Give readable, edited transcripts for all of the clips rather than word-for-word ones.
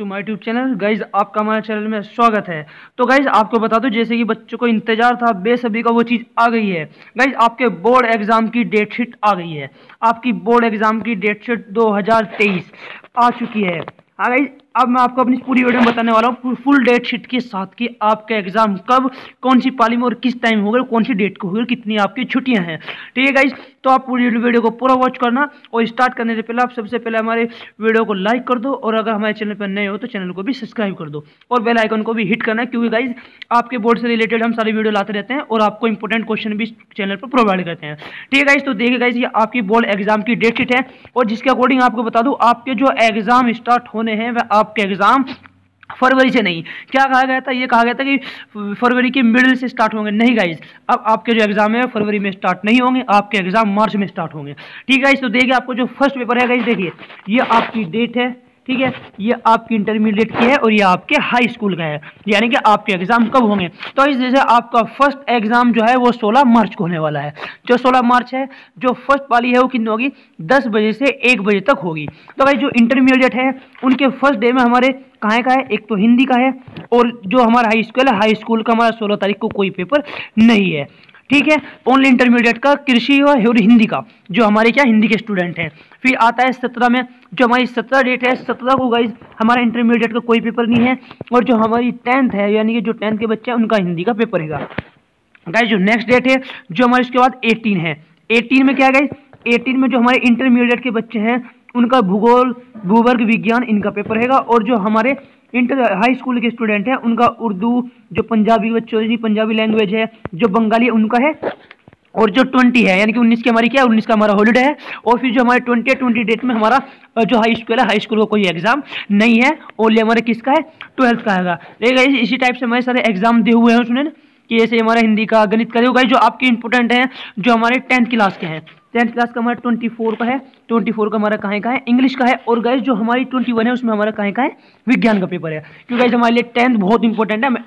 To my YouTube channel. Guys आपका हमारे channel में स्वागत है। तो गाइज आपको बता दो, जैसे कि बच्चों को इंतजार था बेसब्री का, वो चीज़ आ गई है। गाइज आपके बोर्ड एग्जाम की डेट शीट आ गई है। आपकी बोर्ड एग्जाम की डेट शीट 2023 आ चुकी है। हाँ गाइज, अब मैं आपको अपनी पूरी वीडियो में बताने वाला हूँ फुल डेट शीट के साथ कि आपका एग्जाम कब, कौन सी पाली में और किस टाइम होगा, कौन सी डेट को होगा, कितनी आपकी छुट्टियां हैं। ठीक है गाइज, तो आप पूरी वीडियो को पूरा वॉच करना। और स्टार्ट करने से पहले आप सबसे पहले हमारे वीडियो को लाइक कर दो, और अगर हमारे चैनल पर नए हो तो चैनल को भी सब्सक्राइब कर दो, और बेल आइकन को भी हिट करना, क्योंकि गाइज आपके बोर्ड से रिलेटेड हम सारी वीडियो लाते रहते हैं और आपको इंपॉर्टेंट क्वेश्चन भी चैनल पर प्रोवाइड करते हैं। ठीक है गाइज, तो देखिए गाइज, ये आपकी बोर्ड एग्जाम की डेट शीट है, और जिसके अकॉर्डिंग आपको बता दूं, आपके जो एग्जाम स्टार्ट होने हैं वह आपके एग्जाम फरवरी से नहीं, क्या कहा गया था, ये कहा गया था कि फरवरी के मिडिल से स्टार्ट होंगे। नहीं गाइज, अब आपके जो एग्जाम है फरवरी में स्टार्ट नहीं होंगे, आपके एग्जाम मार्च में स्टार्ट होंगे। ठीक है गाइज, तो देखिए आपको जो फर्स्ट पेपर है गाइज, देखिए ये आपकी डेट है। ठीक है, ये आपकी इंटरमीडिएट की है और ये आपके हाई स्कूल का है, यानी कि आपके एग्जाम कब होंगे। तो इस जैसे आपका फर्स्ट एग्जाम जो है वो 16 मार्च को होने वाला है। जो 16 मार्च है, जो फर्स्ट पाली है वो कितनी होगी, 10 बजे से 1 बजे तक होगी। तो भाई जो इंटरमीडिएट है उनके फर्स्ट डे में हमारे कहाँ का है, एक तो हिंदी का है, और जो हमारा हाई स्कूल है, हाई स्कूल का हमारा 16 तारीख को कोई पेपर नहीं है। ठीक है, ओनली इंटरमीडिएट का कृषि और हिंदी का, जो हमारे क्या हिंदी के स्टूडेंट हैं। फिर आता है 17 में, जो हमारी 17 डेट है, 17 को गाइज हमारा इंटरमीडिएट का कोई पेपर नहीं है, और जो हमारी 10th है, यानी कि जो 10th के बच्चे हैं उनका हिंदी का पेपर है। गाइज जो नेक्स्ट डेट है, जो हमारे इसके बाद 18 है, 18 में क्या है गाइज, 18 में जो हमारे इंटरमीडिएट के बच्चे हैं उनका भूगोल, भूवर्ग विज्ञान इनका पेपर रहेगा, और जो हमारे हाई स्कूल के स्टूडेंट हैं उनका उर्दू, जो पंजाबी बच्चों पंजाबी लैंग्वेज है, जो बंगाली है उनका है, और जो 20 है, यानी कि 19 की हमारी क्या है, 19 का हमारा हॉलीडे है। और फिर जो हमारे 20 डेट में हमारा जो हाई स्कूल है, हाई स्कूल का कोई एग्जाम नहीं है, ओनली हमारे किसका है, 12th का है। लेकिन इसी टाइप से हमारे सारे एग्जाम दिए हुए हैं उसने, कि जैसे हमारा हिंदी का, गणित का, जो आपके इंपॉर्टेंट हैं, जो हमारे 10th क्लास के हैं। 10th क्लास का हमारा 24 का है, 24 का हमारा कहाँ का है, इंग्लिश का है। और गाइज जो हमारी 21 है उसमें हमारा कहाँ का है, विज्ञान का पेपर है। क्योंकि गाइज हमारे लिए 10th बहुत इंपॉर्टेंट है।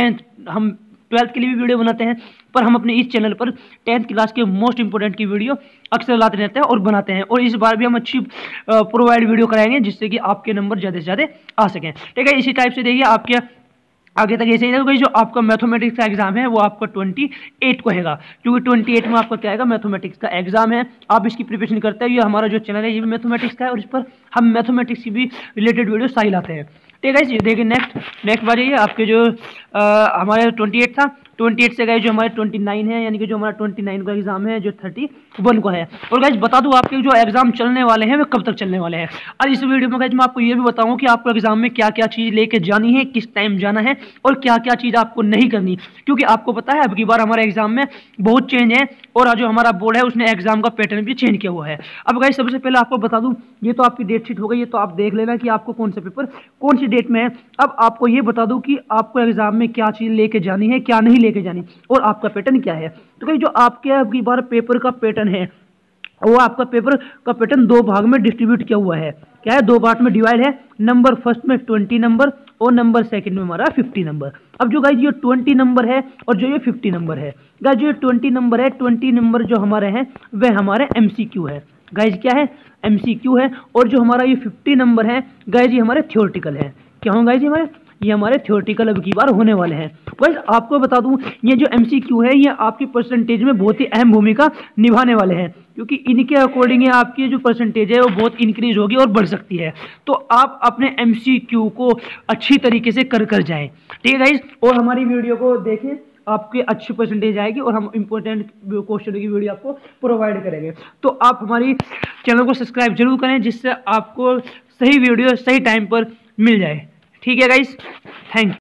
हम 12th के लिए भी वीडियो बनाते हैं, पर हम अपने इस चैनल पर 10th क्लास के मोस्ट इंपॉर्टेंट की वीडियो अक्सर लाते रहते हैं और बनाते हैं, और इस बार भी हम अच्छी प्रोवाइड वीडियो कराएंगे जिससे कि आपके नंबर ज़्यादा से ज़्यादा आ सकें। ठीक है, इसी टाइप से देखिए आपके आगे तक ऐसे ही जो आपका मैथमेटिक्स का एग्जाम है वो आपका 28 को हैगा, क्योंकि 28 में आपका क्या आएगा, मैथमेटिक्स का एग्जाम है। आप इसकी प्रिपरेशन करते हैं। ये हमारा जो चैनल है ये भी मैथमेटिक्स का है, और इस पर हम मैथमेटिक्स की भी रिलेटेड वीडियो सारी लाते हैं। ठीक है, ये देखिए नेक्स्ट बार ये आपके जो हमारे 28 था, 28 से गए जो हमारे 29 है, यानी कि जो हमारा 29 का एग्जाम है जो 31 को है। और गाइज बता दूं, आपके जो एग्जाम चलने वाले हैं वे कब तक चलने वाले हैं। और इस वीडियो में गाइज मैं आपको ये भी बताऊं कि आपको एग्जाम में क्या क्या चीज़ लेके जानी है, किस टाइम जाना है, और क्या क्या चीज़ आपको नहीं करनी। क्योंकि आपको पता है अब की बार हमारे एग्जाम में बहुत चेंज है, और जो हमारा बोर्ड है उसने एग्जाम का पैटर्न भी चेंज किया हुआ है। अब गाइज सबसे पहले आपको बता दूं, ये तो आपकी डेट शीट हो गई, ये तो आप देख लेना कि आपको कौन सा पेपर कौन सी डेट में है। अब आपको ये बता दूं कि आपको एग्जाम में क्या चीज़ लेके जानी है, क्या नहीं लेके जानी, और आपका पैटर्न क्या है। तो भाई जो आपके अब की बार पेपर का पैटर्न है, वो आपका पेपर का पैटर्न 2 भाग में डिस्ट्रीब्यूट किया हुआ है। क्या है, 2 पार्ट में डिवाइड है। नंबर फर्स्ट में 20 नंबर, और नंबर सेकंड में हमारा 50 नंबर। अब जो गाइज ये 20 नंबर है और जो ये 50 नंबर है, गाइज जो 20 नंबर है, 20 नंबर जो हमारे हैं वह हमारे MCQ है। गाइज क्या है, MCQ है। और जो हमारा ये 50 नंबर है गाइज ये हमारे थ्योरेटिकल है। क्या होगा गाइज, ये हमारे थ्योरेटिकल अब की बार होने वाले हैं। गाइज आपको बता दूं, ये जो MCQ है ये आपकी परसेंटेज में बहुत ही अहम भूमिका निभाने वाले हैं, क्योंकि इनके अकॉर्डिंग आपकी जो परसेंटेज है वो बहुत इंक्रीज होगी और बढ़ सकती है। तो आप अपने MCQ को अच्छी तरीके से कर जाएं। ठीक है गाइज, और हमारी वीडियो को देखें, आपकी अच्छी परसेंटेज आएगी और हम इंपॉर्टेंट क्वेश्चन की वीडियो आपको प्रोवाइड करेंगे। तो आप हमारी चैनल को सब्सक्राइब जरूर करें, जिससे आपको सही वीडियो सही टाइम पर मिल जाए। ठीक है गाइज, थैंक यू।